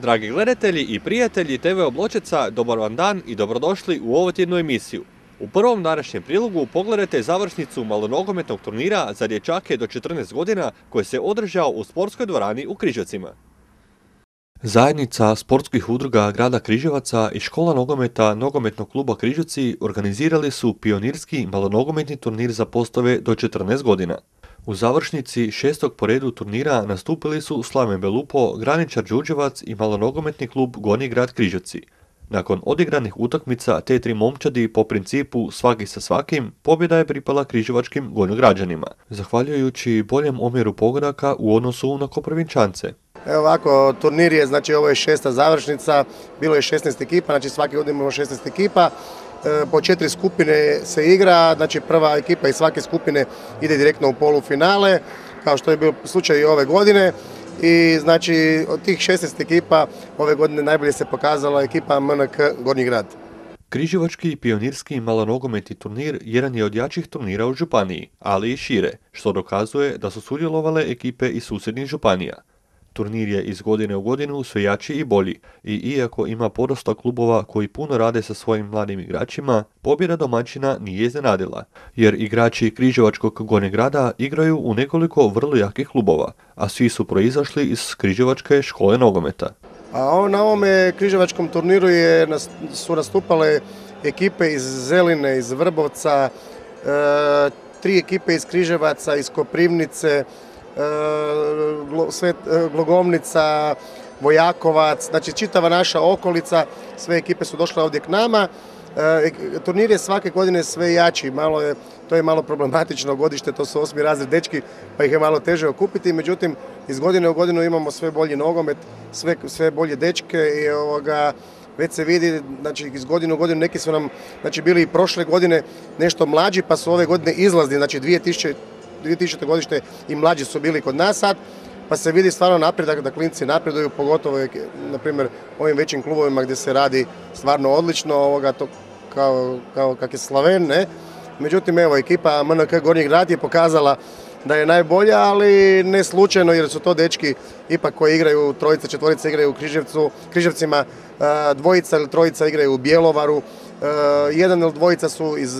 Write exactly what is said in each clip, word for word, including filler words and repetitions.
Dragi gledatelji i prijatelji te ve Obločica, dobar vam dan i dobrodošli u ovotjednu emisiju. U prvom današnjem prilogu pogledajte završnicu malonogometnog turnira za dječake do četrnaest godina koji se održao u sportskoj dvorani u Križevcima. Zajednica sportskih udruga grada Križevaca i škola nogometa Nogometnog kluba Križevci organizirali su pionirski malonogometni turnir za postave do četrnaest godina. U završnici šestog po redu turnira nastupili su Slaven Belupo, Graničar Đurđevac i malonogometni klub Gornji grad Križevci. Nakon odigranih utakmica te tri momčadi po principu svaki sa svakim, pobjeda je pripala križevačkim gornjograđanima, zahvaljujući boljem omjeru pogodaka u odnosu na Koprivničance. Evo ovako, turnir je, znači ovo je šesta završnica, bilo je šesnaest ekipa, znači svaki godin imamo šesnaest ekipa, e, po četiri skupine se igra, znači prva ekipa iz svake skupine ide direktno u polufinale, kao što je bio slučaj i ove godine. I znači od tih šesnaest ekipa ove godine najbolje se pokazala ekipa em en ke Gornji grad. Križevački pionirski malonogometni turnir jedan je od jačih turnira u županiji, ali i šire, što dokazuje da su sudjelovale ekipe iz susjednih županija. Turnir je iz godine u godinu sve jači i bolji i iako ima podosta klubova koji puno rade sa svojim mladim igračima, pobjeda domaćina nije iznenadila, jer igrači Križevačkog Gornjeg grada igraju u nekoliko vrlo jakih klubova, a svi su proizašli iz Križevačke škole nogometa. A na ovome križevačkom turniru je, su nastupale ekipe iz Zeline, iz Vrbovca, e, tri ekipe iz Križevaca, iz Koprivnice, sve Glogovnica, Vojakovac, znači čitava naša okolica, sve ekipe su došle ovdje k nama. E, turnir je svake godine sve jači, malo je, to je malo problematično godište, to su osmi razred dečki, pa ih je malo teže okupiti, međutim iz godine u godinu imamo sve bolji nogomet, sve, sve bolje dečke i ovoga, već se vidi, znači iz godine u godinu neki su nam, znači bili i prošle godine nešto mlađi, pa su ove godine izlazni, znači dvije tisućite godište i mlađi su bili kod nas sad, pa se vidi stvarno napredak da klinci napreduju, pogotovo na primjer ovim većim klubovima gdje se radi stvarno odlično, ovoga, to kao, kao kak je Slaven, ne? Međutim, evo, ekipa em en ke Gornji grad je pokazala da je najbolja, ali ne slučajno jer su to dečki ipak koji igraju, trojica, četvorica igraju u Križevcu, Križevcima, dvojica ili trojica igraju u Bjelovaru, jedan ili dvojica su iz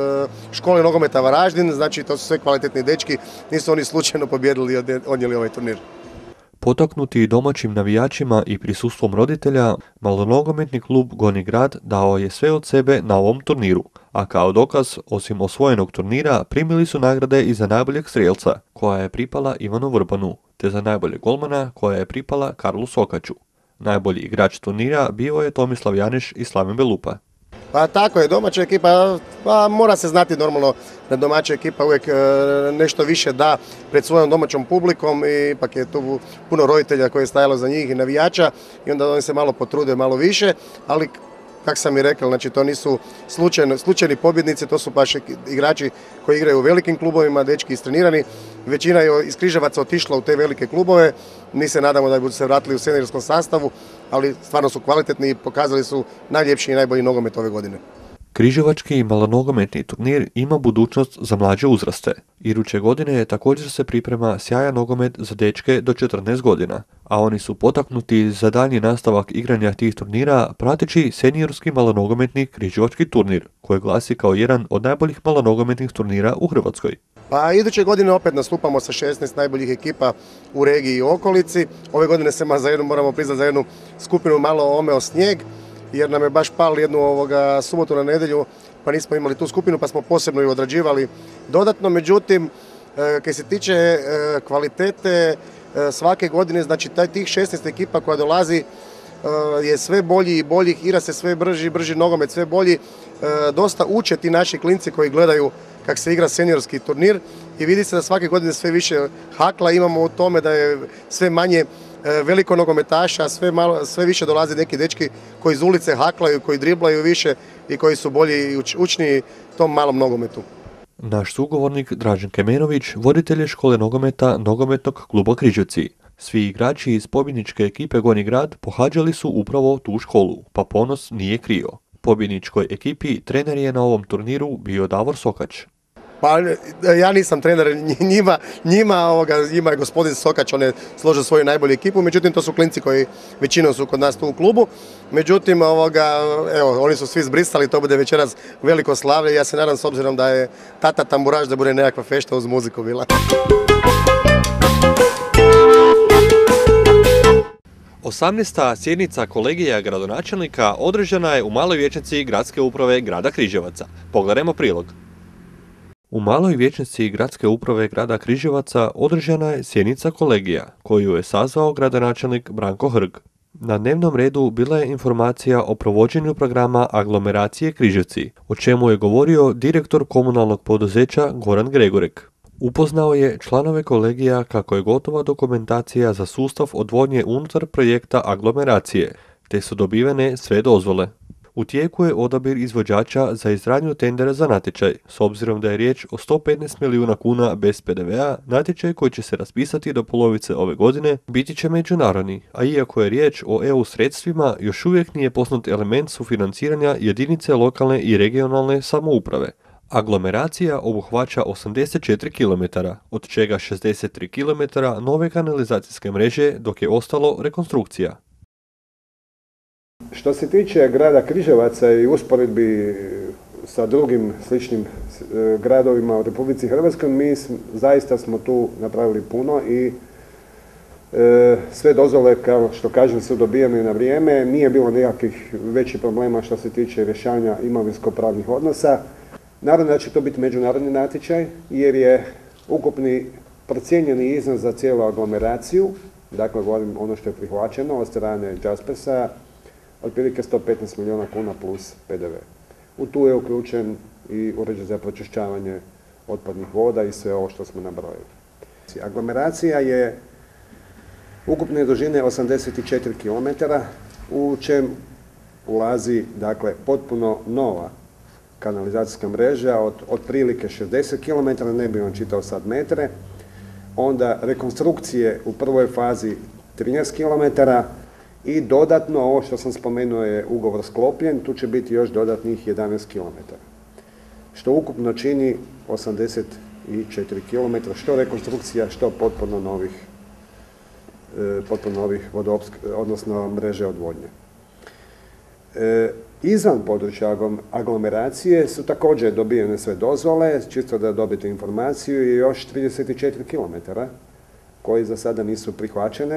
škole nogometa Varaždin, znači to su sve kvalitetni dečki, nisu oni slučajno pobjedili i odnijeli ovaj turnir. Potaknuti domaćim navijačima i prisustvom roditelja, malonogometni klub Gornji grad dao je sve od sebe na ovom turniru, a kao dokaz, osim osvojenog turnira, primili su nagrade i za najboljeg strijelca, koja je pripala Ivanu Vrbanu, te za najboljeg golmana, koja je pripala Karlu Sokaču. Najbolji igrač turnira bio je Tomislav Janeš i Slaven Belupa. Pa tako je, domaća ekipa, pa mora se znati normalno da domaća ekipa uvijek nešto više da pred svojom domaćom publikom i ipak je tu puno roditelja koji je stajalo za njih i navijača i onda oni se malo potrude malo više, ali kako sam i rekao, znači to nisu slučajni, slučajni pobjednici, to su baš igrači koji igraju u velikim klubovima, dečki istrenirani. Većina je iz Križevaca otišla u te velike klubove, mi se nadamo da budu se vratili u seniorskom sastavu, ali stvarno su kvalitetni i pokazali su najljepši i najbolji nogomet ove godine. Križevački malonogometni turnir ima budućnost za mlađe uzraste. Iduće godine također se priprema sjajan nogomet za dečke do četrnaest godina, a oni su potaknuti za daljnji nastavak igranja tih turnira prateći seniorski malonogometni križevački turnir, koji glasi kao jedan od najboljih malonogometnih turnira u Hrvatskoj. Pa iduće godine opet nastupamo sa šesnaest najboljih ekipa u regiji i okolici. Ove godine se za jednu, moramo priznati, za jednu skupinu malo omeo snijeg, jer nam je baš pal jednu ovoga subotu na nedjelju, pa nismo imali tu skupinu, pa smo posebno ju odrađivali dodatno. Međutim, kad se tiče kvalitete svake godine, znači tih šesnaest ekipa koja dolazi je sve bolji i bolji, igra se sve brži i brži nogomet, sve bolji. Dosta uče ti naši klinci koji gledaju kako se igra seniorski turnir i vidi se da svake godine sve više hakla imamo u tome da je sve manje veliko nogometaša, sve, malo, sve više dolaze neki dečki koji iz ulice haklaju, koji driblaju više i koji su bolji i uč, učniji tom malom nogometu. Naš sugovornik Dražen Kemenović, voditelj je škole nogometa Nogometnog kluba Križevci. Svi igrači iz pobjedničke ekipe Gornji grad pohađali su upravo tu školu, pa ponos nije krio. Pobjedničkoj ekipi trener je na ovom turniru bio Davor Sokač. Pa ja nisam trener, njima, njima, ovoga, njima je gospodin Sokač, on je složio svoju najbolju ekipu, međutim to su klinci koji većinom su kod nas tu u klubu. Međutim, ovoga, evo, oni su svi zbrisali, to bude večeras veliko slavlje. Ja se nadam s obzirom da je tata tamburaš da bude nekakva fešta uz muziku bila. osamnaesta sjednica kolegija gradonačelnika održana je u maloj vijećnici Gradske uprave grada Križevaca. Pogledajmo prilog. U maloj vijećnici Gradske uprave grada Križevaca održana je sjednica kolegija, koju je sazvao gradonačelnik Branko Hrg. Na dnevnom redu bila je informacija o provođenju programa aglomeracije Križevci, o čemu je govorio direktor komunalnog poduzeća Goran Gregorek. Upoznao je članove kolegija kako je gotova dokumentacija za sustav odvodnje unutar projekta aglomeracije, te su dobivene sve dozvole. U tijeku je odabir izvođača za izradnju tendera za natječaj, s obzirom da je riječ o sto petnaest milijuna kuna bez pe de ve a, natječaj koji će se raspisati do polovice ove godine biti će međunarodni, a iako je riječ o e u sredstvima, još uvijek nije poznat element sufinanciranja jedinice lokalne i regionalne samouprave. Aglomeracija obuhvaća osamdeset četiri kilometara, od čega šezdeset tri kilometra nove kanalizacijske mreže, dok je ostalo rekonstrukcija. Što se tiče grada Križevaca i usporedbi sa drugim sličnim gradovima u Republici Hrvatskoj, mi zaista smo tu napravili puno i e, sve dozvole, kao što kažem, su dobijene na vrijeme. Nije bilo nekakvih većih problema što se tiče rješavanja imovinsko-pravnih odnosa. Naravno da će to biti međunarodni natječaj, jer je ukupni procijenjeni iznos za cijelu aglomeraciju, dakle govorim ono što je prihvaćeno od strane Jaspersa, otprilike sto petnaest milijuna kuna plus pe de ve. U tu je uključen i uređaj za pročišćavanje otpadnih voda i sve ovo što smo nabrojili. Aglomeracija je ukupne dužine osamdeset četiri kilometara, u čem ulazi, dakle, potpuno nova kanalizacijska mreža od otprilike šezdeset kilometara, ne bih vam čitao sad metre, onda rekonstrukcije u prvoj fazi trinaest kilometara i dodatno, ovo što sam spomenuo je ugovor sklopljen, tu će biti još dodatnih jedanaest kilometara, što ukupno čini osamdeset četiri kilometra, što rekonstrukcija, što potpuno novih, potpuno novih vodoopsk, odnosno mreže odvodnje. E, izvan područja aglomeracije su također dobijene sve dozvole, čisto da dobijete informaciju, i još trideset četiri kilometara koji za sada nisu prihvaćene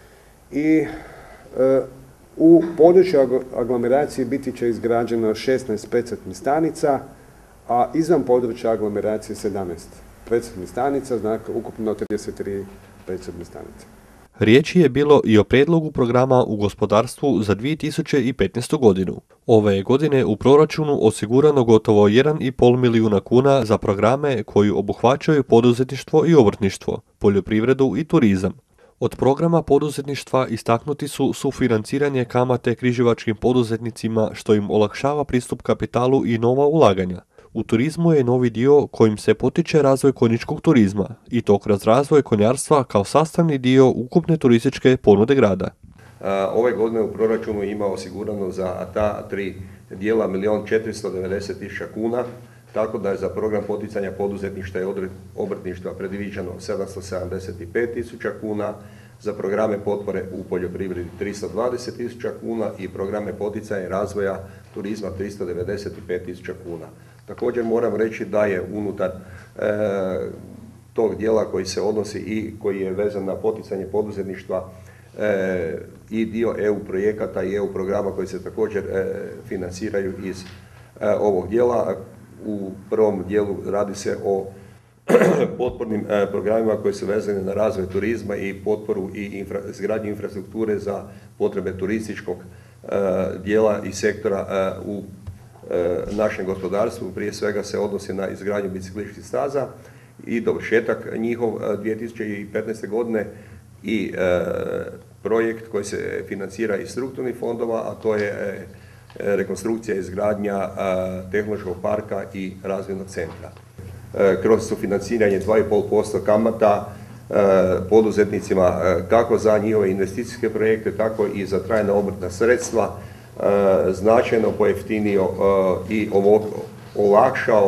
i e, u području aglomeracije biti će izgrađeno šesnaest precrpnih stanica, a izvan područja aglomeracije sedamnaest precrpnih stanica, znači ukupno trideset tri precrpne stanice. Riječi je bilo i o predlogu programa u gospodarstvu za dvije tisuće petnaestu godinu. Ove je godine u proračunu osigurano gotovo jedan i pol milijuna kuna za programe koji obuhvaćaju poduzetništvo i obrtništvo, poljoprivredu i turizam. Od programa poduzetništva istaknuti su sufinanciranje kamate križevačkim poduzetnicima, što im olakšava pristup kapitalu i nova ulaganja. U turizmu je novi dio kojim se potiče razvoj konjičkog turizma, i to kroz razvoj konjarstva kao sastavni dio ukupne turističke ponude grada. Ove godine u proračunu ima osigurano za ta tri dijela milijun četiristo devedeset tisuća kuna, tako da je za program poticanja poduzetništva i obrtništva predviđeno sedamsto sedamdeset pet tisuća kuna, za programe potpore u poljoprivredi tristo dvadeset tisuća kuna i programe poticanja i razvoja turizma tristo devedeset pet tisuća kuna. Također moram reći da je unutar e, tog dijela koji se odnosi i koji je vezan na poticanje poduzetništva e, i dio e u projekata i e u programa koji se također e, financiraju iz e, ovog dijela. U prvom dijelu radi se o potpornim e, programima koji su vezani na razvoj turizma i potporu i infra, izgradnju infrastrukture za potrebe turističkog e, dijela i sektora e, u e, našem gospodarstvu. Prije svega se odnosi na izgradnju biciklističkih staza i dovršetak njihov e, dvije tisuće petnaeste godine i e, projekt koji se financira iz strukturnih fondova, a to je e, rekonstrukcija i izgradnja e, tehnološkog parka i razvojnog centra. Kroz sufinanciranje dva i pol posto kamata e, poduzetnicima e, kako za njihove investicijske projekte, tako i za trajna obrtna sredstva, e, značajno pojeftinio e, i olakšao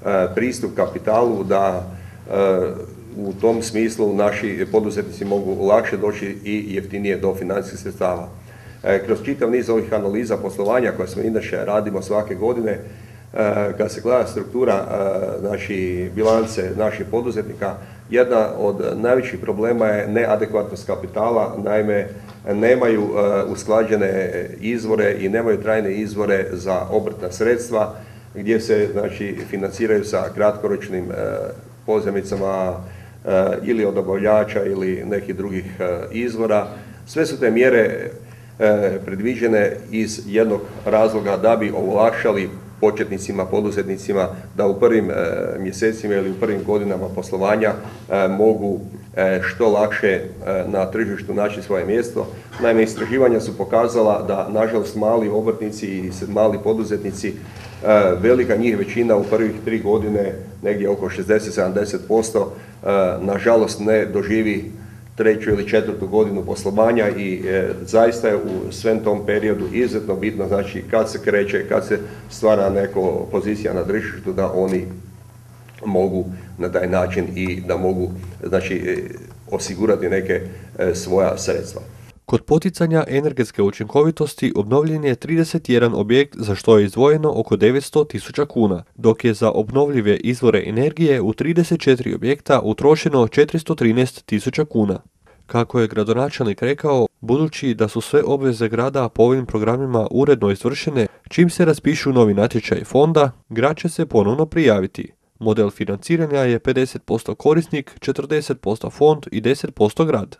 pristup kapitalu, da u tom smislu naši poduzetnici mogu lakše doći i jeftinije do financijskih sredstava. Kroz čitav niz ovih analiza poslovanja koje smo inače radimo svake godine, kad se gleda struktura naši bilance naših poduzetnika, jedna od najvećih problema je neadekvatnost kapitala, naime nemaju usklađene izvore i nemaju trajne izvore za obrtna sredstva gdje se znači financiraju sa kratkoročnim pozajmicama ili od dobavljača ili nekih drugih izvora. Sve su te mjere predviđene iz jednog razloga da bi olakšali početnicima, poduzetnicima da u prvim mjesecima ili u prvim godinama poslovanja mogu što lakše na tržištu naći svoje mjesto. Naime, istraživanja su pokazala da, nažalost, mali obrtnici i mali poduzetnici, velika njih većina u prvih tri godine, negdje oko šezdeset do sedamdeset posto, nažalost ne doživi treću ili četvrtu godinu poslovanja i e, zaista je u svem tom periodu izuzetno bitno, znači kad se kreće, kad se stvara neka pozicija na tržištu, da oni mogu na taj način i da mogu znači, e, osigurati neke e, svoja sredstva. Kod poticanja energetske učinkovitosti obnovljen je trideset jedan objekt za što je izdvojeno oko devetsto tisuća kuna, dok je za obnovljive izvore energije u trideset četiri objekta utrošeno četiristo trinaest tisuća kuna. Kako je gradonačelnik rekao, budući da su sve obveze grada po ovim programima uredno izvršene, čim se raspišu novi natječaj fonda, grad će se ponovno prijaviti. Model financiranja je pedeset posto korisnik, četrdeset posto fond i deset posto grad.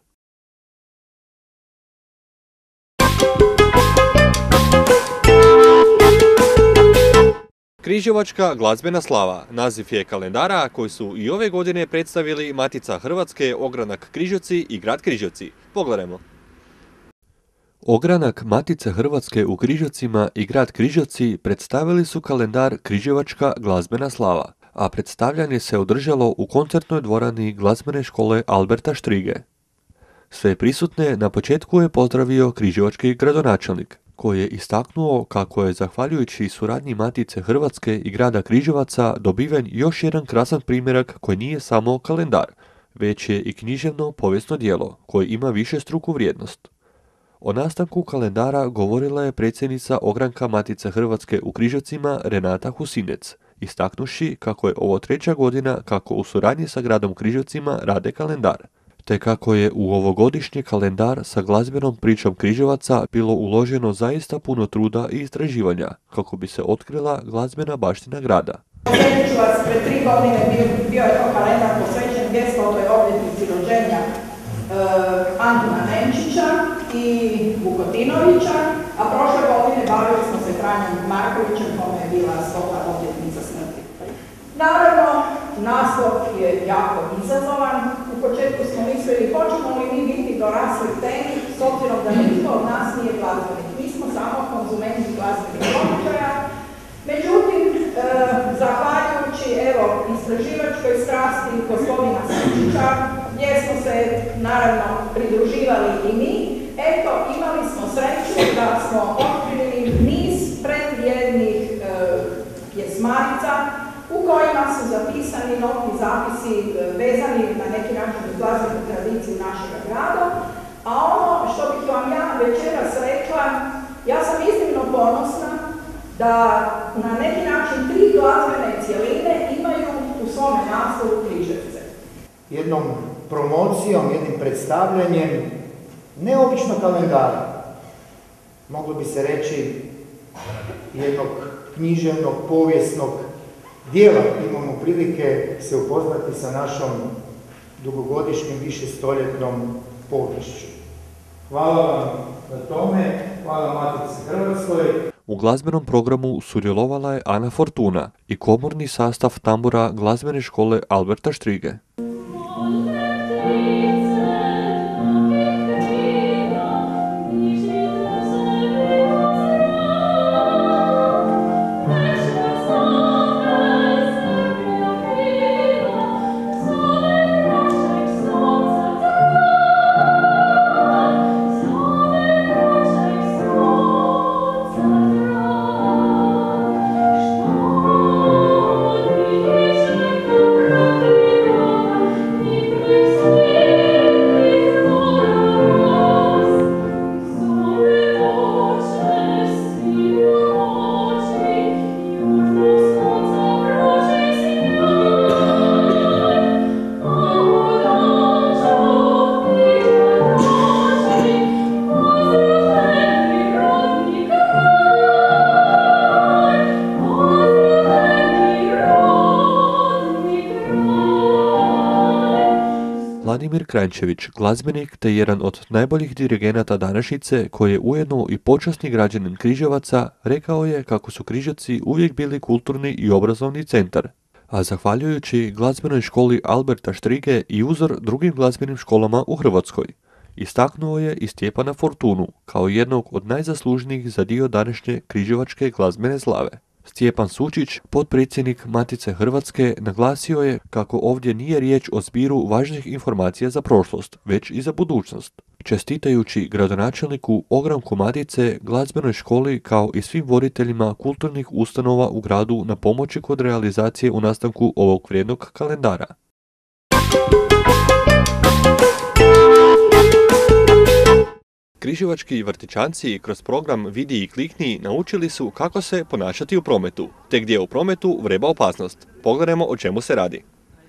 Križevačka glazbena slava naziv je kalendara koji su i ove godine predstavili Matica Hrvatske, Ogranak Križevci i grad Križevci. Pogledajmo. Ogranak Matice Hrvatske u Križevcima i grad Križevci predstavili su kalendar Križevačka glazbena slava, a predstavljanje se održalo u koncertnoj dvorani glazbene škole Alberta Štrige. Sve prisutne na početku je pozdravio križevački gradonačelnik, koji je istaknuo kako je zahvaljujući suradnji Matice Hrvatske i grada Križevaca dobiven još jedan krasan primjerak koji nije samo kalendar, već je i književno povijesno djelo koje ima višestruku vrijednost. O nastanku kalendara govorila je predsjednica Ogranka Matice Hrvatske u Križevcima Renata Husinec, istaknuši kako je ovo treća godina kako u suradnji sa gradom Križevcima rade kalendar, te kako je u ovogodišnji kalendar sa glazbenom pričom Križevaca bilo uloženo zaista puno truda i istraživanja kako bi se otkrila glazbena baština grada. Posjetit ću vas, pred tri godine bio, bio je to kalendar posvećen dvestotoj obljetnici rođenja e, Antuna Nemčića i Vukotinovića, a prošle godine bavili smo se Franjom Markovićem, kome je bila stota obljetnica smrti. Naravno, naslov je jako izazovan. U početku smo mislili hoćemo li mi biti dorasli temi s obzirom da nitko od nas nije glazbenik. Mi smo samo konzumenti glazbenih događaja. Međutim, e, zahvaljujući evo, istraživačkoj strasti gospodina Srčića, gdje smo se naravno pridruživali i mi, eto imali smo sreću da smo otkrili niz predvrijednih e, pjesmanica u kojima su zapisani novi zapisi vezani na neki način uz glazbenu tradiciju našeg grada. A ono što bih vam ja večeras rekla, ja sam iznimno ponosna da na neki način tri glazbene cjeline imaju u svome naslovu Križevce. Jednom promocijom, jednim predstavljanjem neobičnog kalendara, moglo bi se reći jednog književnog, povijesnog dijela, imamo prilike se upoznati sa našom dugogodišnjim, višestoljetnom poviješću. Hvala vam na tome, hvala Matici Hrvatskoj. U glazbenom programu sudjelovala je Ana Fortuna i komorni sastav tambura glazbene škole Alberta Štrige. Oh Vladimir Kranjčević, glazbenik te jedan od najboljih dirigenata današnjice, koji je ujedno i počasni građanin Križevaca, rekao je kako su Križevci uvijek bili kulturni i obrazovni centar, a zahvaljujući glazbenoj školi Alberta Štrige i uzor drugim glazbenim školama u Hrvatskoj. Istaknuo je i Stjepana Fortunu kao jednog od najzaslužnijih za dio današnje križevačke glazbene slave. Stjepan Sučić, potpredsjednik Matice Hrvatske, naglasio je kako ovdje nije riječ o zbiru važnih informacija za prošlost, već i za budućnost. Čestitajući gradonačelniku ogranku Matice, glazbenoj školi kao i svim voditeljima kulturnih ustanova u gradu na pomoći kod realizacije u nastanku ovog vrijednog kalendara. Križevački vrtićanci kroz program Vidi i klikni naučili su kako se ponašati u prometu, te gdje u prometu vreba opasnost. Pogledajmo o čemu se radi.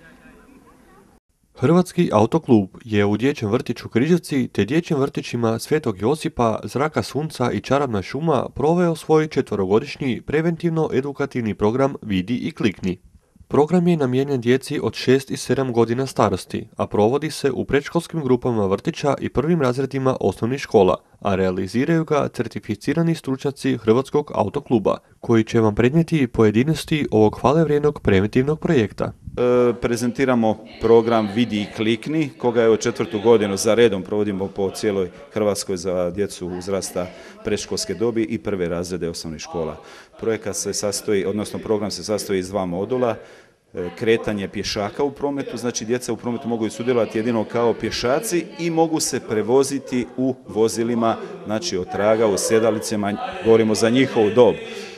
Hrvatski autoklub je u dječjem vrtiću Križevci te dječjim vrtićima Svetog Josipa, Zraka sunca i Čarobna šuma proveo svoj četverogodišnji preventivno-edukativni program Vidi i klikni. Program je namijenjen djeci od šest i sedam godina starosti, a provodi se u predškolskim grupama vrtića i prvim razredima osnovnih škola, a realiziraju ga certificirani stručnjaci Hrvatskog autokluba, koji će vam prenijeti pojedinosti ovog hvalevrijednog preventivnog projekta. E, prezentiramo program Vidi i klikni, koga je od četvrtu godinu za redom provodimo po cijeloj Hrvatskoj za djecu uzrasta predškolske dobi i prve razrede osnovnih škola. Projekat se sastoji, odnosno program se sastoji iz dva modula. Kretanje pješaka u prometu, znači djeca u prometu mogu sudjelovati jedino kao pješaci i mogu se prevoziti u vozilima, znači od traga, u sjedalicama, govorimo za njihovu dob.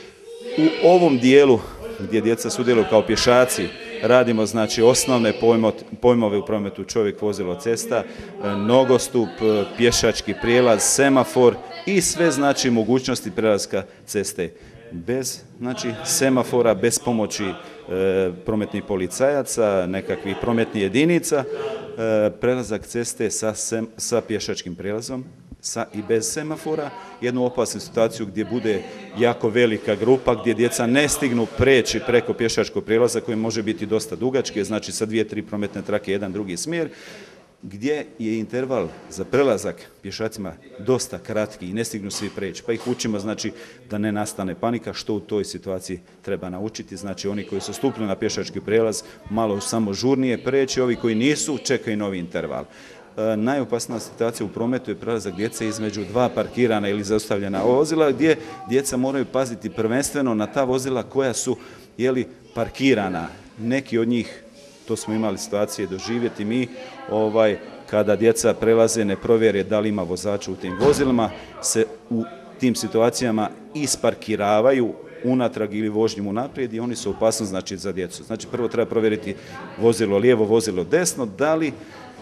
U ovom dijelu gdje djeca sudjeluju kao pješaci, radimo znači osnovne pojmove u prometu: čovjek, vozilo, cesta, nogostup, pješački prijelaz, semafor i sve znači mogućnosti prelaska ceste. Bez znači semafora, bez pomoći e, prometnih policajaca, nekakvih prometnih jedinica, e, prelazak ceste sa, sem, sa pješačkim prijelazom sa i bez semafora, jednu opasnu situaciju gdje bude jako velika grupa, gdje djeca ne stignu preći preko pješačkog prijelaza koji može biti dosta dugački, znači sa dvije, tri prometne trake, jedan drugi smjer, gdje je interval za prelazak pješacima dosta kratki i ne stignu svi preći, pa ih učimo znači da ne nastane panika, što u toj situaciji treba naučiti. Znači oni koji su stupili na pješački prijelaz malo samo žurnije preći, ovi koji nisu čekaju novi interval. E, najopasnija situacija u prometu je prelazak djece između dva parkirana ili zaustavljena vozila, gdje djeca moraju paziti prvenstveno na ta vozila koja su jeli, parkirana. Neki od njih, to smo imali situacije doživjeti mi, ovaj, kada djeca prelaze, ne provjere da li ima vozača u tim vozilima, se u tim situacijama isparkiravaju unatrag ili vožnjom unaprijed i oni su opasni znači za djecu. Znači prvo treba provjeriti vozilo lijevo, vozilo desno, da li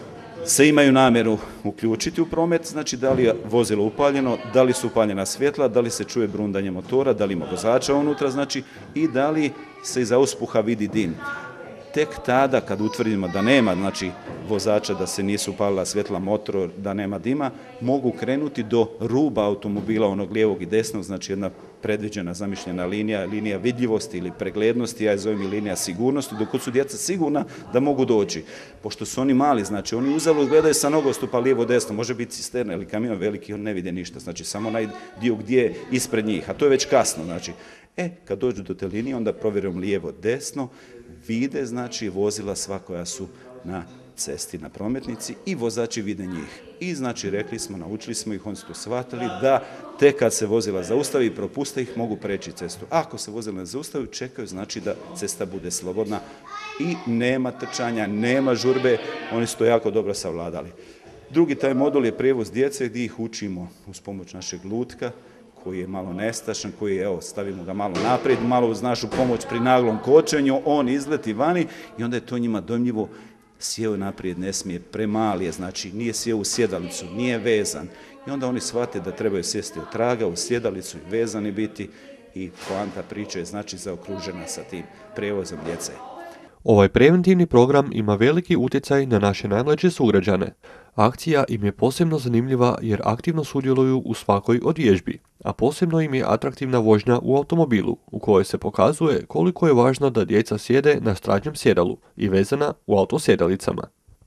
se imaju namjeru uključiti u promet, znači da li je vozilo upaljeno, da li su upaljena svjetla, da li se čuje brundanje motora, da li ima vozača unutra, znači i da li se iza uspuha vidi dim. Tek tada kad utvrdimo da nema znači vozača, da se nisu upalila svjetla, motor, da nema dima, mogu krenuti do ruba automobila, onog lijevog i desnog, znači jedna predviđena zamišljena linija, linija vidljivosti ili preglednosti, ja je zovem i linija sigurnosti, dok su djeca sigurna da mogu doći. Pošto su oni mali, znači oni uzalud gledaju sa nogostupa lijevo desno, može biti cisterna ili kamion veliki, on ne vide ništa, znači samo onaj dio gdje je ispred njih, a to je već kasno, znači. E, kad dođu do te linije, onda provjerujem lijevo desno, vide znači vozila sva koja su na cesti, na prometnici i vozači vide njih. I znači rekli smo, naučili smo ih, oni su to shvatili da tek kad se vozila zaustavi i propuste ih, mogu preći cestu. Ako se vozila ne zaustavi, čekaju znači da cesta bude slobodna i nema trčanja, nema žurbe, oni su to jako dobro savladali. Drugi taj modul je prijevoz djece gdje ih učimo uz pomoć našeg lutka, koji je malo nestašan, koji je, evo, stavimo ga malo naprijed, malo uz našu pomoć pri naglom kočenju, on izleti vani i onda je to njima dojmljivo, sjeo naprijed, ne smije, premali je, znači nije sjeo u sjedalicu, nije vezan. I onda oni shvate da trebaju sjesti u traga, u sjedalicu i vezani biti i poanta priče je znači zaokružena sa tim prijevozom djece. Ovaj preventivni program ima veliki utjecaj na naše najmlađe sugrađane. Akcija im je posebno zanimljiva jer aktivno sudjeluju u svakoj od vježbi, a posebno im je atraktivna vožnja u automobilu, u kojoj se pokazuje koliko je važno da djeca sjede na stražnjem sjedalu i vezana u autosjedalicama.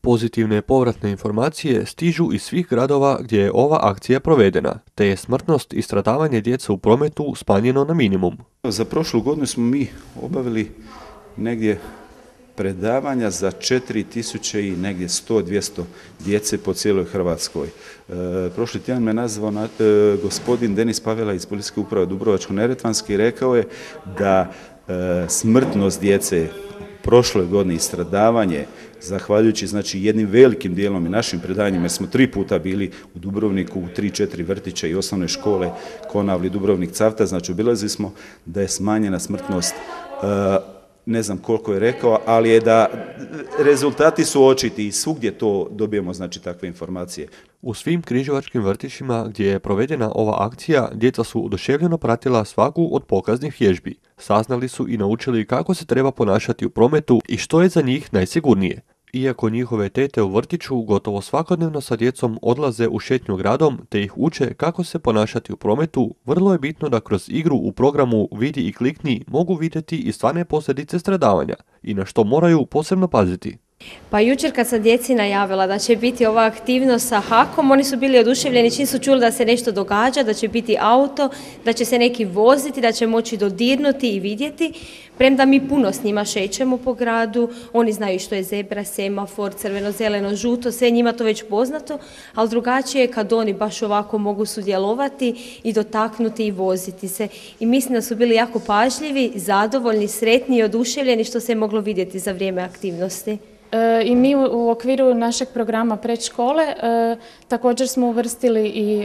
Pozitivne povratne informacije stižu iz svih gradova gdje je ova akcija provedena, te je smrtnost i stradavanje djece u prometu smanjeno na minimum. Za prošlu godinu smo mi obavili negdje predavanja za četiri tisuće i negdje sto do dvjesto djece po cijeloj Hrvatskoj. E, prošli tjedan me nazvao na, e, gospodin Denis Pavela iz Policijske uprave Dubrovačko-neretvanske i rekao je da e, smrtnost djece prošle godine i stradavanje, zahvaljujući znači jednim velikim dijelom i našim predavanjima, jer smo tri puta bili u Dubrovniku, u tri, četiri vrtića i osnovne škole, Konavli, Dubrovnik, Cavtat, znači obilazili smo da je smanjena smrtnost, e, ne znam koliko je rekao, ali je da rezultati su očiti i svugdje to dobijemo znači takve informacije. U svim križevačkim vrtićima gdje je provedena ova akcija, djeca su oduševljeno pratila svaku od pokaznih vježbi. Saznali su i naučili kako se treba ponašati u prometu i što je za njih najsigurnije. Iako njihove tete u vrtiću gotovo svakodnevno sa djecom odlaze u šetnju gradom te ih uče kako se ponašati u prometu, vrlo je bitno da kroz igru u programu Vidi i klikni mogu vidjeti i stvarne posljedice stradavanja i na što moraju posebno paziti. Pa jučer kad sam djeci najavila da će biti ova aktivnost sa hakom, oni su bili oduševljeni čim su čuli da se nešto događa, da će biti auto, da će se neki voziti, da će moći dodirnuti i vidjeti. Premda mi puno s njima šećemo po gradu, oni znaju što je zebra, semafor, crveno, zeleno, žuto, sve njima to već poznato, ali drugačije je kad oni baš ovako mogu sudjelovati i dotaknuti i voziti se. I mislim da su bili jako pažljivi, zadovoljni, sretni i oduševljeni što se je moglo vidjeti za vrijeme aktivnosti. I mi u okviru našeg programa predškole također smo uvrstili i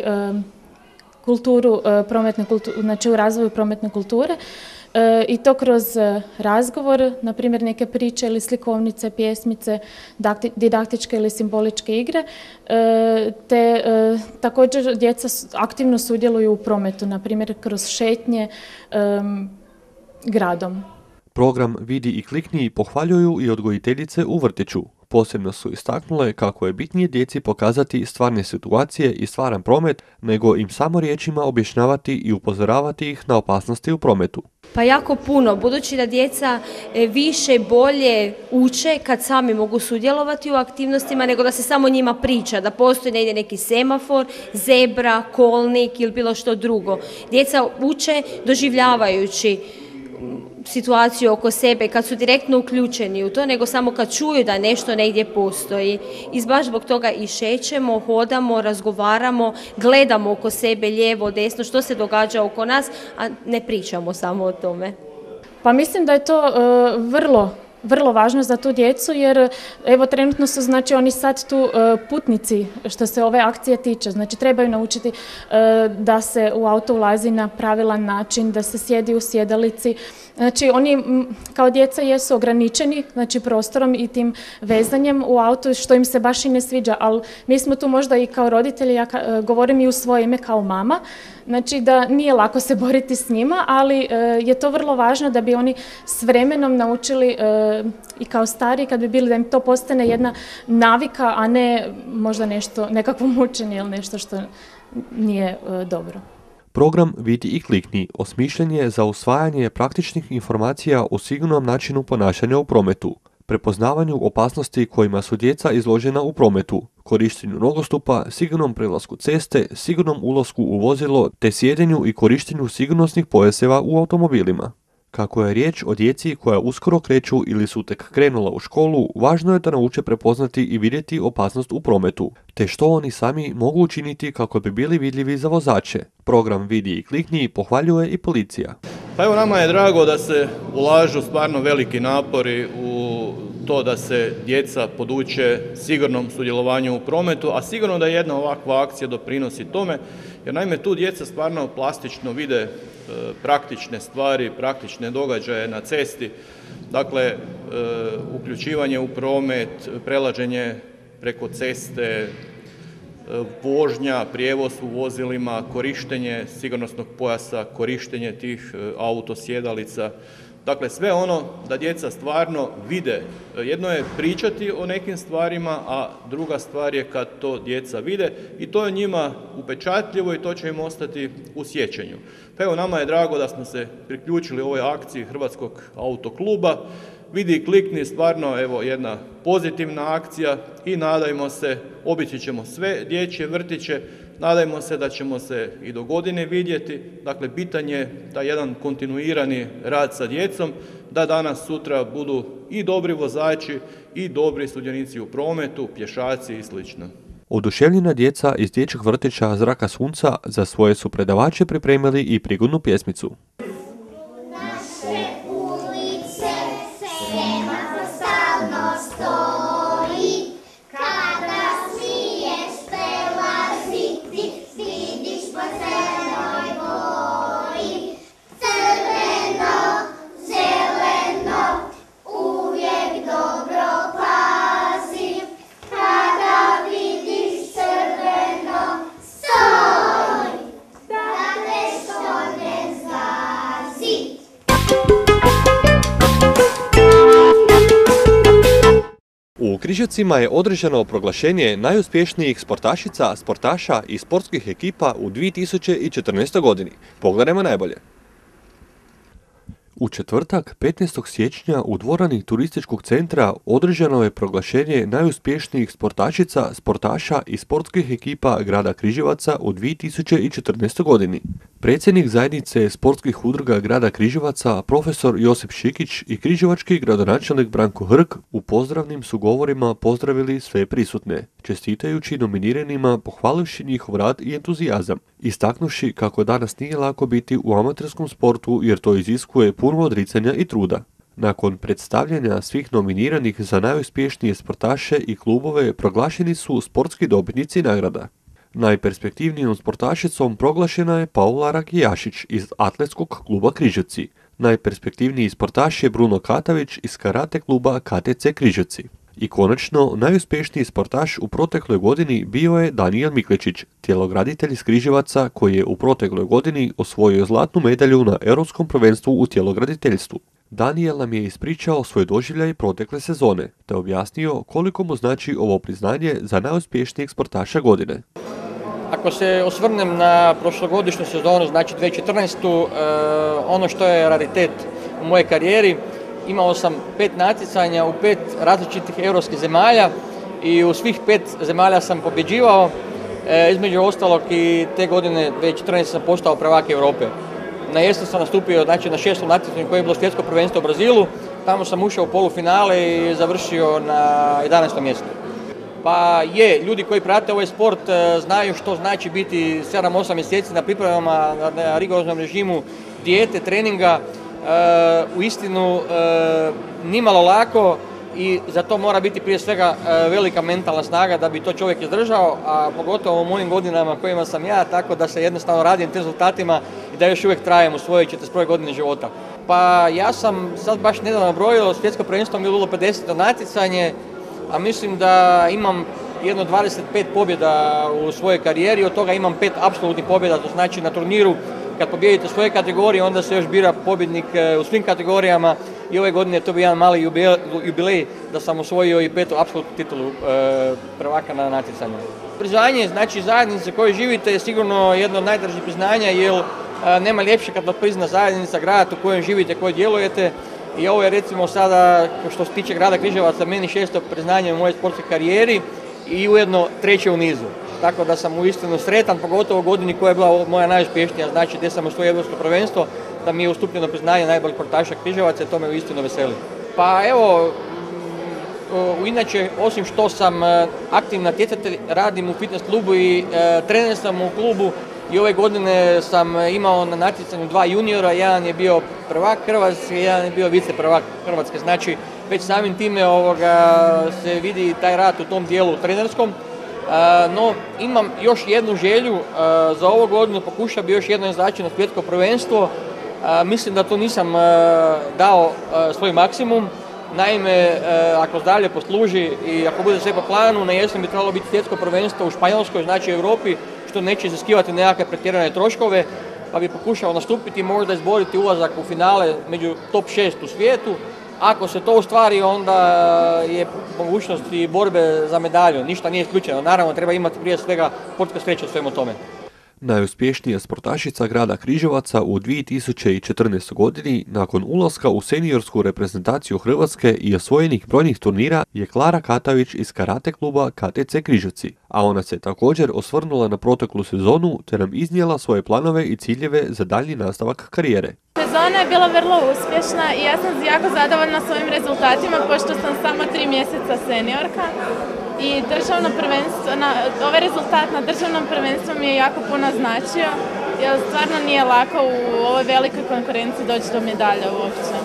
kulturu, prometne kulture, znači u razvoju prometne kulture i to kroz razgovor, na primjer neke priče ili slikovnice, pjesmice, didaktičke ili simboličke igre, te također djeca aktivno sudjeluju u prometu, na primjer kroz šetnje gradom. Program Vidi i klikni pohvaljuju i odgojiteljice u vrtiću. Posebno su istaknule kako je bitnije djeci pokazati stvarne situacije i stvaran promet, nego im samo riječima objašnjavati i upozoravati ih na opasnosti u prometu. Pa jako puno, budući da djeca više, bolje uče kad sami mogu sudjelovati u aktivnostima, nego da se samo njima priča, da postoji negdje neki semafor, zebra, kolnik ili bilo što drugo. Djeca uče doživljavajući situaciju oko sebe, kad su direktno uključeni u to, nego samo kad čuju da nešto negdje postoji. I baš zbog toga i šećemo, hodamo, razgovaramo, gledamo oko sebe lijevo, desno, što se događa oko nas, a ne pričamo samo o tome. Pa mislim da je to uh, vrlo vrlo važno za tu djecu, jer evo trenutno su znači oni sad tu uh, putnici što se ove akcije tiče, znači trebaju naučiti uh, da se u auto ulazi na pravilan način, da se sjedi u sjedalici. Znači oni m, kao djeca jesu ograničeni, znači prostorom i tim vezanjem u auto, što im se baš i ne sviđa, ali mi smo tu možda i kao roditelji, ja ka, uh, govorim i u svoje ime kao mama, znači da nije lako se boriti s njima, ali uh, je to vrlo važno da bi oni s vremenom naučili uh, i kao stari, kad bi bili da im to postane jedna navika, a ne možda nešto, nekakvo mučenje ili nešto što nije uh, dobro. Program Vidi i klikni osmišljen je za usvajanje praktičnih informacija o sigurnom načinu ponašanja u prometu, prepoznavanju opasnosti kojima su djeca izložena u prometu, korištenju nogostupa, sigurnom prelasku ceste, sigurnom ulasku u vozilo te sjedenju i korištenju sigurnosnih pojaseva u automobilima. Kako je riječ o djeci koja uskoro kreću ili su tek krenula u školu, važno je da nauče prepoznati i vidjeti opasnost u prometu, te što oni sami mogu učiniti kako bi bili vidljivi za vozače. Program Vidi i klikni pohvaljuje i policija. Pa evo, nama je drago da se ulažu stvarno veliki napori u to da se djeca poduče sigurnom sudjelovanju u prometu, a sigurno da jedna ovakva akcija doprinosi tome, jer naime tu djeca stvarno plastično vide e, praktične stvari, praktične događaje na cesti, dakle e, uključivanje u promet, prelaženje preko ceste, e, vožnja, prijevoz u vozilima, korištenje sigurnosnog pojasa, korištenje tih e, autosjedalica. Dakle, sve ono da djeca stvarno vide. Jedno je pričati o nekim stvarima, a druga stvar je kad to djeca vide i to je njima upečatljivo i to će im ostati u sjećanju. Pa evo, nama je drago da smo se priključili ovoj akciji Hrvatskog autokluba Vidi i klikni, stvarno evo jedna pozitivna akcija i nadajmo se, obići ćemo sve dječje vrtiće, nadajmo se da ćemo se i do godine vidjeti. Dakle, bitan je taj jedan kontinuirani rad sa djecom, da danas sutra budu i dobri vozači i dobri sudionici u prometu, pješaci i slično. Oduševljena djeca iz dječjeg vrtića Zraka sunca za svoje su predavače pripremili i prigodnu pjesmicu. U Križevcima je održano proglašenje najuspješnijih sportašica, sportaša i sportskih ekipa u dvije tisuće četrnaestoj godini. Pogledajmo najbolje. U četvrtak, petnaestog siječnja, u dvorani turističkog centra održano je proglašenje najuspješnijih sportašica, sportaša i sportskih ekipa grada Križevaca u dvije tisuće četrnaestoj godini. Predsjednik zajednice sportskih udruga grada Križevaca, profesor Josip Šikić i križevački gradonačelnik Branko Hrg u pozdravnim su govorima pozdravili sve prisutne, čestitajući nominiranima, pohvalivši njihov rad i entuzijazam, istaknuši kako danas nije lako biti u amaterskom sportu jer to iziskuje puno odricanja i truda. Nakon predstavljanja svih nominiranih za najuspješnije sportaše i klubove proglašeni su sportski dobitnici nagrada. Najperspektivnijom sportašicom proglašena je Paula Rakijašić iz atletskog kluba Križevci. Najperspektivniji sportaš je Bruno Katavić iz karate kluba K T C Križevci. I konačno, najuspješniji sportaš u protekloj godini bio je Danijel Miklečić, tjelograditelj iz Križevaca koji je u protekloj godini osvojio zlatnu medalju na Europskom prvenstvu u tjelograditeljstvu. Danijel nam je ispričao svoj doživljaj protekle sezone, te objasnio koliko mu znači ovo priznanje za najuspješnijeg sportaša godine. Ako se osvrnem na prošlogodišnju sezonu, znači dvije tisuće četrnaestu. ono što je raritet u mojoj karijeri, imao sam pet natjecanja u pet različitih europskih zemalja i u svih pet zemalja sam pobjeđivao. E, između ostalog i te godine dvije tisuće četrnaeste. sam postao prvak Europe. Na jesen sam nastupio znači, na šestom natjecanju koje je bilo svjetsko prvenstvo u Brazilu. Tamo sam ušao u polufinale i završio na jedanaestom mjestu. Pa je, ljudi koji prate ovaj sport znaju što znači biti sedam osam mjeseci na pripremama, na rigoroznom režimu dijete, treninga. U istinu nimalo lako i za to mora biti prije svega velika mentalna snaga da bi to čovjek izdržao, a pogotovo u mojim godinama kojima sam ja, tako da se jednostavno radim tim rezultatima i da još uvijek trajem u svojoj četrdeset prvoj godini života. Pa ja sam sad baš nedavno brojio, svjetsko prvenstvo mi je bilo pedeseto natjecanje, a mislim da imam jedno dvadeset pet pobjeda u svojoj karijeri, od toga imam pet apsolutnih pobjeda, to znači na turniru kad pobijedite svoje kategorije, onda se još bira pobjednik u svim kategorijama i ove godine to bi jedan mali jubilej da sam osvojio i petu apsolutnu titulu prvaka na natjecanju. Priznanje, znači zajednice koje živite je sigurno jedno od najdražih priznanja, jer nema ljepše kad vas prizna zajednica, grad u kojem živite, koji djelujete. I ovo je recimo sada, što se tiče grada Križevaca, meni šesto priznanje u mojoj sportskoj karijeri i ujedno treće u nizu. Tako da sam uistinu sretan, pogotovo u godini koja je bila moja najuspješnija, znači gdje sam osvojio europsko prvenstvo, da mi je ustupljeno priznanje najboljeg sportaša Križevaca i to me uistinu veseli. Pa evo, inače, osim što sam aktivni natjecatelj, radim u fitness klubu i e, trener sam u klubu i ove godine sam imao na natjecanju dva juniora, jedan je bio prvak Hrvatske, jedan je bio vice prvak Hrvatske, znači već samim time ovoga, se vidi taj rad u tom dijelu trenerskom. No, imam još jednu želju, za ovu godinu pokušao bi još jedno izaći na svjetsko prvenstvo. Mislim da to nisam dao svoj maksimum. Naime, ako zdravlje posluži i ako bude sve po planu, na jesen bi trebalo biti svjetsko prvenstvo u Španjolskoj, znači u Europi, što neće iziskivati nekakve pretjerane troškove, pa bi pokušao nastupiti i možda izboriti ulazak u finale među top šest u svijetu. Ako se to ostvari, onda je mogućnost i borbe za medalju. Ništa nije isključeno. Naravno, treba imati prije svega sportska sreća u svemu tome. Najuspješnija sportašica grada Križevaca u dvije tisuće četrnaestoj. godini nakon ulaska u seniorsku reprezentaciju Hrvatske i osvojenih brojnih turnira je Klara Katavić iz karate kluba K T C Križevci, a ona se također osvrnula na proteklu sezonu te nam iznijela svoje planove i ciljeve za daljnji nastavak karijere. Sezona je bila vrlo uspješna i ja sam jako zadovoljna svojim rezultatima pošto sam samo tri mjeseca seniorka. I državno prvenstvo, na, ovaj rezultat na državnom prvenstvu mi je jako puno značio, jer stvarno nije lako u ovoj velikoj konkurenciji doći do medalja uopće. E,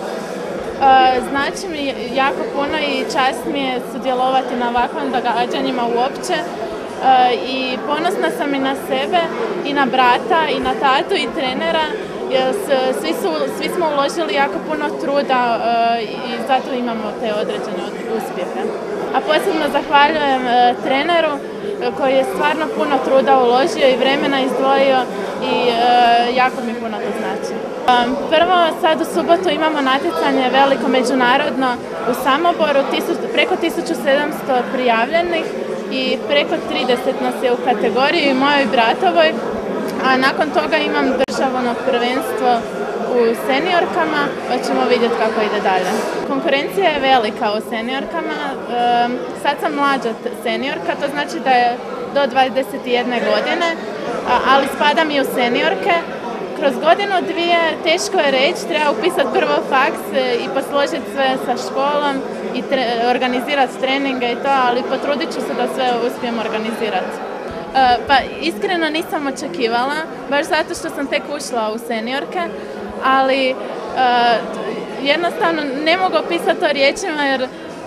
znači mi jako puno i čast mi je sudjelovati na ovakvim događanjima uopće. E, I ponosna sam i na sebe, i na brata, i na tatu, i trenera, jer svi, su, svi smo uložili jako puno truda e, i zato imamo te određene uspjehe. A posebno zahvaljujem e, treneru koji je stvarno puno truda uložio i vremena izdvojio i e, jako mi puno to znači. E, prvo, sad u subotu imamo natjecanje veliko međunarodno u Samoboru, tisu, preko tisuću sedamsto prijavljenih i preko trideset nas je u kategoriji mojoj bratovoj, a nakon toga imam državno prvenstvo u seniorkama, pa ćemo vidjeti kako ide dalje. Konkurencija je velika u seniorkama, e, sad sam mlađa seniorka, to znači da je do dvadeset jedne godine, a, ali spadam i u seniorke. Kroz godinu dvije teško je reći, treba upisati prvo faks i posložiti sve sa školom i tre, organizirati treninge i to, ali potrudit ću se da sve uspijem organizirati. E, pa iskreno nisam očekivala, baš zato što sam tek ušla u seniorke, ali e, jednostavno ne mogu opisati to riječima jer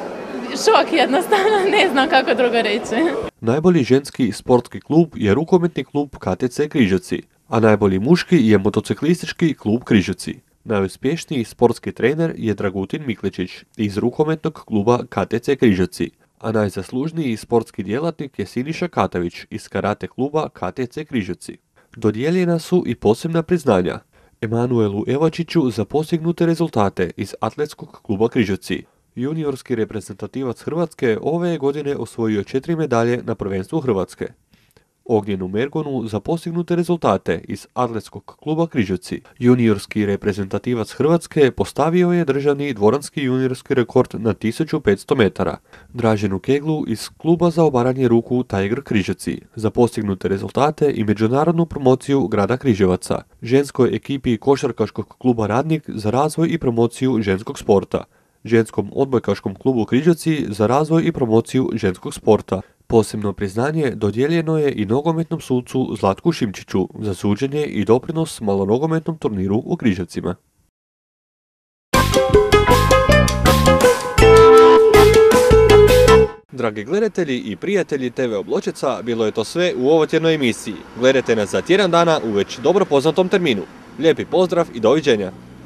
šok jednostavno, ne znam kako drugo reći. Najbolji ženski sportski klub je rukometni klub K T C Križevci, a najbolji muški je motociklistički klub Križevci. Najuspješniji sportski trener je Dragutin Mikličić iz rukometnog kluba K T C Križevci, a najzaslužniji sportski djelatnik je Siniša Katavić iz karate kluba K T C Križevci. Dodijeljena su i posebna priznanja Emanuelu Evačiću za postignute rezultate iz atletskog kluba Križevci. Juniorski reprezentativac Hrvatske ove je godine osvojio četiri medalje na prvenstvu Hrvatske. Ognjenu Mergonu za postignute rezultate iz atletskog kluba Križevci. Juniorski reprezentativac Hrvatske postavio je državni dvoranski juniorski rekord na tisuću petsto metara. Draženu Keglu iz kluba za obaranje ruku Tiger Križevci za postignute rezultate i međunarodnu promociju grada Križevaca. Ženskoj ekipi košarkaškog kluba Radnik za razvoj i promociju ženskog sporta. Ženskom odbojkaškom klubu Križevci za razvoj i promociju ženskog sporta. Posebno priznanje dodijeljeno je i nogometnom sucu Zlatku Šimčiću za suđenje i doprinos malonogometnom turniru u Križevcima. Dragi gledatelji i prijatelji te ve Obločica, bilo je to sve u ovotjednoj emisiji. Gledajte nas za tjedan dana u već dobro poznatom terminu. Lijepi pozdrav i doviđenja!